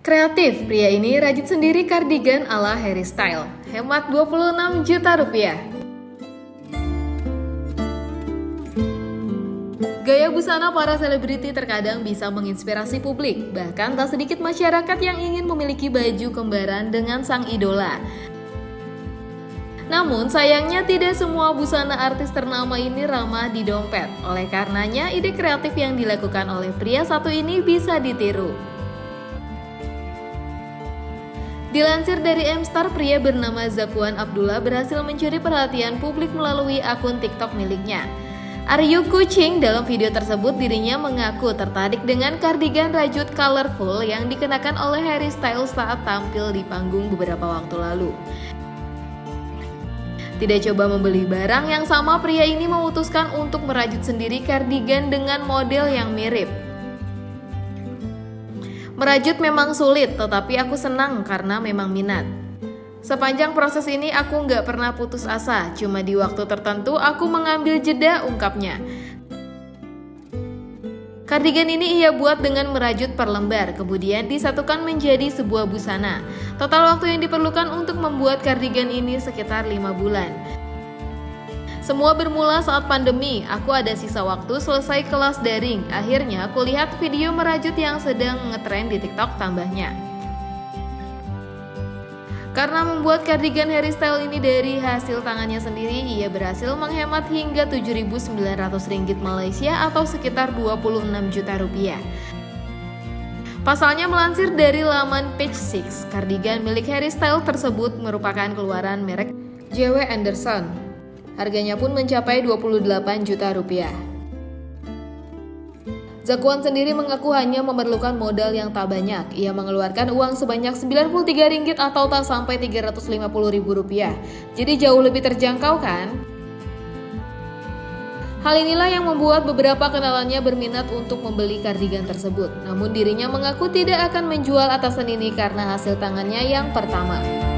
Kreatif, pria ini rajut sendiri kardigan ala Harry Style, hemat 26 juta rupiah. Gaya busana para selebriti terkadang bisa menginspirasi publik, bahkan tak sedikit masyarakat yang ingin memiliki baju kembaran dengan sang idola. Namun sayangnya tidak semua busana artis ternama ini ramah di dompet. Oleh karenanya ide kreatif yang dilakukan oleh pria satu ini bisa ditiru. Dilansir dari Mstar, pria bernama Zakwan Abdullah berhasil mencuri perhatian publik melalui akun TikTok miliknya. Are you kucing? Dalam video tersebut dirinya mengaku tertarik dengan kardigan rajut colorful yang dikenakan oleh Harry Styles saat tampil di panggung beberapa waktu lalu. Tidak coba membeli barang yang sama, pria ini memutuskan untuk merajut sendiri kardigan dengan model yang mirip. Merajut memang sulit, tetapi aku senang karena memang minat. Sepanjang proses ini aku nggak pernah putus asa, cuma di waktu tertentu aku mengambil jeda, ungkapnya. Kardigan ini ia buat dengan merajut per lembar, kemudian disatukan menjadi sebuah busana. Total waktu yang diperlukan untuk membuat kardigan ini sekitar 5 bulan. Semua bermula saat pandemi, aku ada sisa waktu selesai kelas daring. Akhirnya aku lihat video merajut yang sedang ngetren di TikTok, tambahnya. Karena membuat kardigan Harry Style ini dari hasil tangannya sendiri, ia berhasil menghemat hingga 7.900 ringgit Malaysia atau sekitar 26 juta rupiah. Pasalnya, melansir dari laman Page Six, kardigan milik Harry Style tersebut merupakan keluaran merek J.W. Anderson. Harganya pun mencapai 28 juta rupiah. Zakwan sendiri mengaku hanya memerlukan modal yang tak banyak. Ia mengeluarkan uang sebanyak 93 ringgit atau tak sampai 350 ribu rupiah. Jadi jauh lebih terjangkau kan? Hal inilah yang membuat beberapa kenalannya berminat untuk membeli kardigan tersebut. Namun dirinya mengaku tidak akan menjual atasan ini karena hasil tangannya yang pertama.